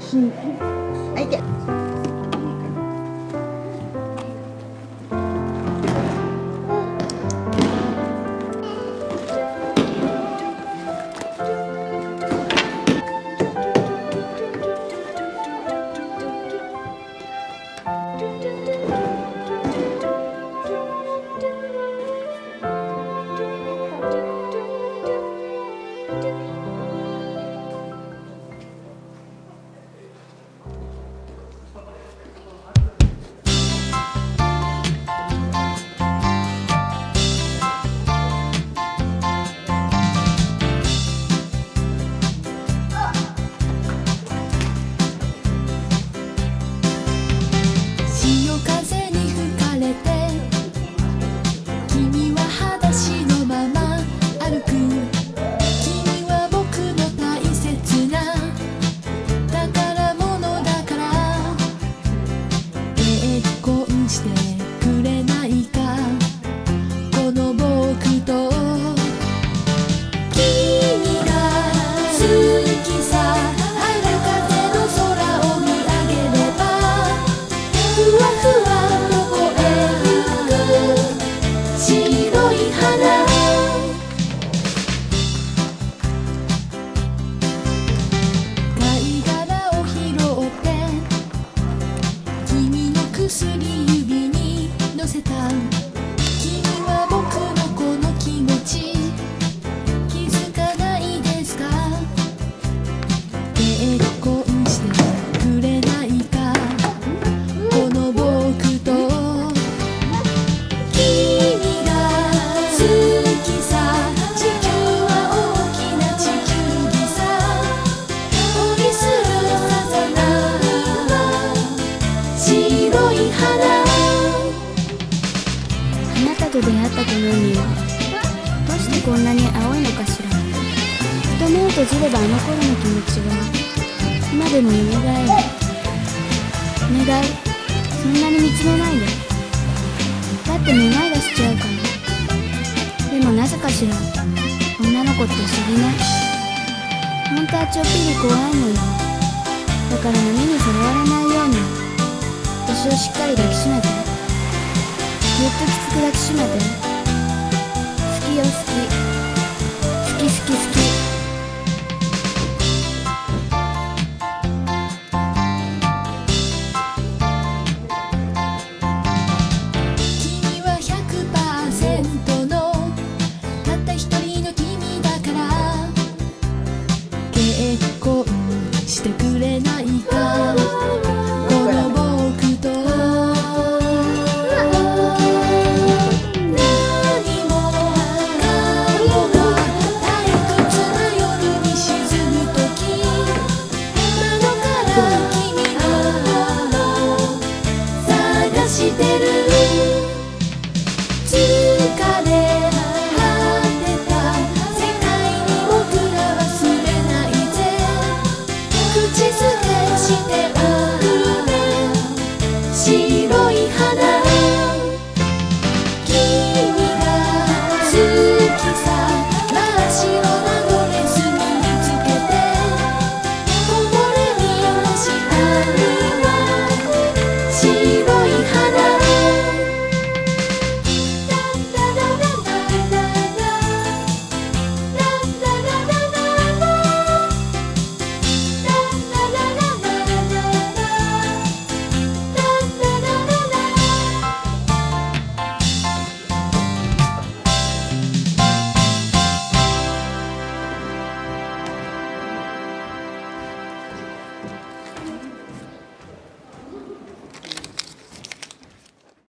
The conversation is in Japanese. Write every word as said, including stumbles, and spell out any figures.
しはいけ。 と出会ったこの海はどうしてこんなに青いのかしら。ふと目を閉じればあの頃の気持ちが今でも蘇る。お願い、そんなに見つめないで。だってめまいがしちゃうから。でもなぜかしら、女の子って不思議ね。本当はちょっぴり怖いのよ。だから波にさらわれないように私をしっかり抱きしめて、ぎゅっときつく抱きしめて。好きよ好き。